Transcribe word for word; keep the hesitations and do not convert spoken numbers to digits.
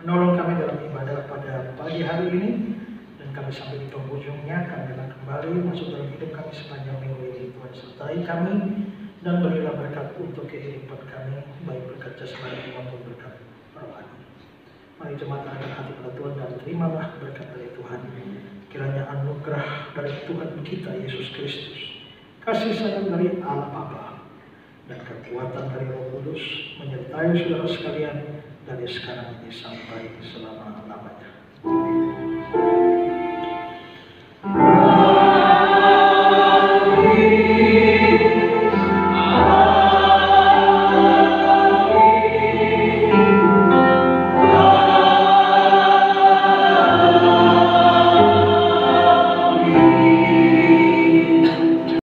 menolong kami dalam ibadah pada pagi hari ini, dan kami sampai di penghujungnya. Kami akan kembali masuk dalam hidup kami sepanjang minggu ini. Tuhan sertai kami dan berilah berkat untuk kehidupan kami, baik berkat jasmani maupun berkat rohani. Mari jemaat angkat hati pada Tuhan dan terimalah berkat dari Tuhan. Kiranya anugerah dari Tuhan kita Yesus Kristus, kasih sayang dari Allah Bapa, dan kekuatan dari Roh Kudus menyertai saudara sekalian dari sekarang ini sampai selama-lamanya.